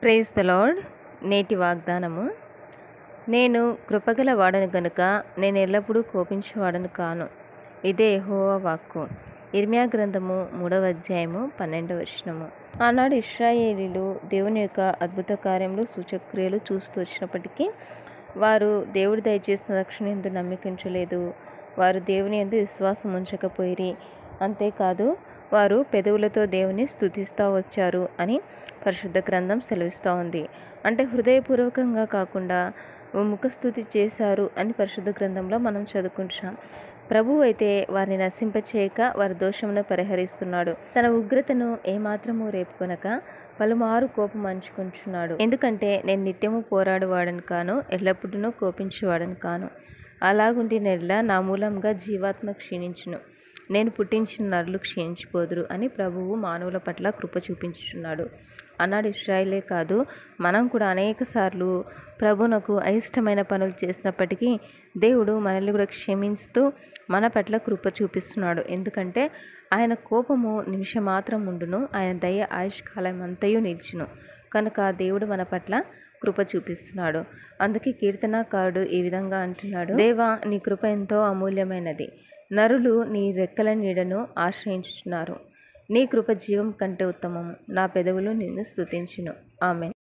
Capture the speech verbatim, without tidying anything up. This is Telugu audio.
Praise the lord. నేటి వాగ్దానము. నేను కృపగల వాడను గనుక నేను ఎల్లప్పుడూ కోపించేవాడను కాను. ఇదే యెహోవా వాక్కు. ఇర్మియా గ్రంథము మూడవ అధ్యాయము పన్నెండవ వచనము. ఆనాడు ఇశ్రాయేలీలు దేవుని యొక్క అద్భుత కార్యములు సూచక్రియలు చూస్తూ వచ్చినప్పటికీ వారు దేవుడు దయచేసిన రక్షణ ఎందు నమ్మికించలేదు. వారు దేవుని యందు విశ్వాసం ఉంచకపోయిరి. అంతేకాదు వారు పెదవులతో దేవుని స్తుతిస్తూ వచ్చారు అని పరిశుద్ధ గ్రంథం సెలవిస్తూ ఉంది. అంటే హృదయపూర్వకంగా కాకుండా ముఖస్థుతి చేశారు అని పరిశుద్ధ గ్రంథంలో మనం చదువుకుంటున్నాం. ప్రభువు అయితే వారిని నశింపచేయక వారి దోషమును పరిహరిస్తున్నాడు. తన ఉగ్రతను ఏమాత్రము రేపుకొనక పలుమారు కోపం అంచుకుంటున్నాడు. ఎందుకంటే నేను నిత్యము పోరాడువాడను కాను, ఎల్లప్పుడూ కోపించేవాడను కాను. అలాగుంటి నెల నా మూలంగా జీవాత్మ క్షీణించును, నేను పుట్టించిన నరులు క్షీణించిపోదురు అని ప్రభువు మానవుల పట్ల కృప చూపించుచున్నాడు. అన్నాడు ఇశ్రాయేలే కాదు, మనం కూడా అనేక సార్లు ప్రభునకు అయిష్టమైన పనులు చేసినప్పటికీ దేవుడు మనల్ని కూడా క్షమిస్తూ మన పట్ల కృప చూపిస్తున్నాడు. ఎందుకంటే ఆయన కోపము నిమిషం మాత్రం ఉండును, ఆయన దయ ఆయుష్కాలం అంతయు నిలిచును. కనుక దేవుడు మన పట్ల కృప చూపిస్తున్నాడు. అందుకే కీర్తనాకారుడు ఈ విధంగా అంటున్నాడు, దేవా నీ కృప ఎంతో అమూల్యమైనది, నరులు నీ రెక్కల నీడను ఆశ్రయించుచున్నారు. నీ కృప జీవం కంటే ఉత్తమము, నా పెదవులు నిన్ను స్తుతించును. ఆమేన్.